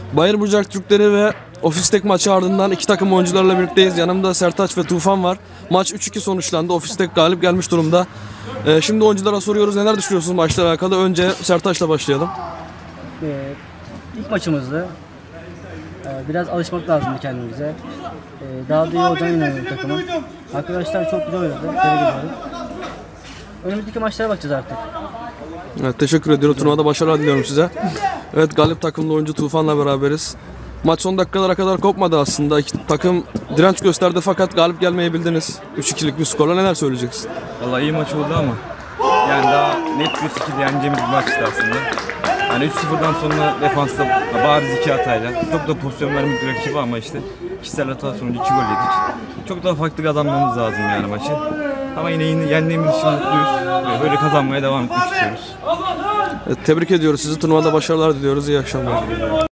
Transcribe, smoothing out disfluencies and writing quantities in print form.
Bayırbucak Türkleri ve Ofistek maçı ardından iki takım oyuncularla birlikteyiz. Yanımda Sertaç ve Tufan var. Maç 3-2 sonuçlandı. Ofistek galip gelmiş durumda. Şimdi oyunculara soruyoruz. Neler düşünüyorsunuz maçla alakalı? Önce Sertaç'la başlayalım. İlk maçımızdı. Biraz alışmak lazımdı kendimize. Daha da iyi olacağını inanıyorum takımın. Arkadaşlar çok güzel oynadı. Tebrik ediyorum. Önümüzdeki maçlara bakacağız artık. Evet, teşekkür ediyorum. Turnuvada başarılar diliyorum size. Evet, galip takımlı oyuncu Tufan'la beraberiz. Maç son dakikalara kadar kopmadı aslında. İki takım direnç gösterdi fakat galip gelmeyi bildiniz. 3-2'lik bir skorla neler söyleyeceksin? Vallahi iyi maç oldu ama yani daha net bir şekilde yeneceğimiz bir maçtı aslında. Yani 3-0'dan sonra defansta bariz 2 hatayla çok da pozisyon vermek rakibi ama işte kişisel hata sonucu 2 gol yedik. Çok daha farklı kazanmamız lazım yani maçı. Ama yine yendiğimiz için mutluyuz. Böyle kazanmaya devam etmek istiyoruz. Evet, tebrik ediyoruz sizi. Turnuvada başarılar diliyoruz. İyi akşamlar.